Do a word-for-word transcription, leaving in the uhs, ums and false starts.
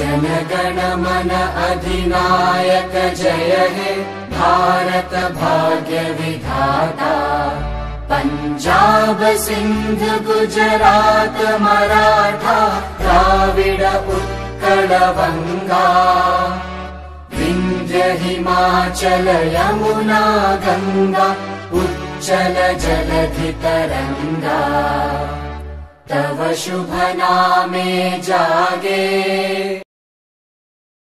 जनगण मन अधिनायक जय हे भारत भाग्य विधाता। पंजाब सिंध गुजरात मराठा द्राविड उत्कल बंगा। विंध्य हिमाचल यमुना गंगा उच्चल जलधि तरंगा। तव शुभ नामे जागे